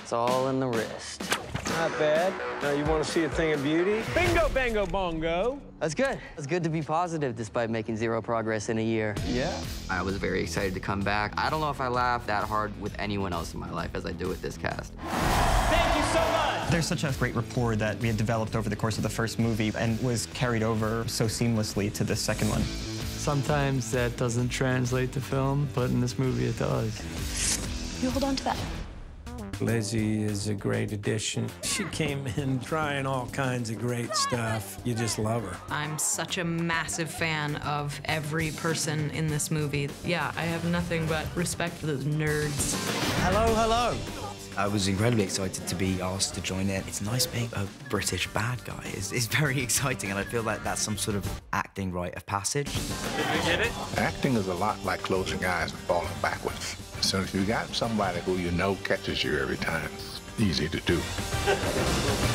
It's all in the wrist. Not bad. Now you want to see a thing of beauty? Bingo, bango, bongo. That's good. It's good to be positive despite making zero progress in a year. Yeah. I was very excited to come back. I don't know if I laughed that hard with anyone else in my life as I do with this cast. Thank you so much. There's such a great rapport that we had developed over the course of the first movie and was carried over so seamlessly to the second one. Sometimes that doesn't translate to film, but in this movie it does. You hold on to that. Lizzy is a great addition. She came in trying all kinds of great stuff. You just love her. I'm such a massive fan of every person in this movie. Yeah, I have nothing but respect for those nerds. Hello, hello. I was incredibly excited to be asked to join it. It's nice being a British bad guy. It's very exciting, and I feel like that's some sort of acting rite of passage. Did we get it? Acting is a lot like closing your eyes and falling backwards. So if you got somebody who you know catches you every time, it's easy to do.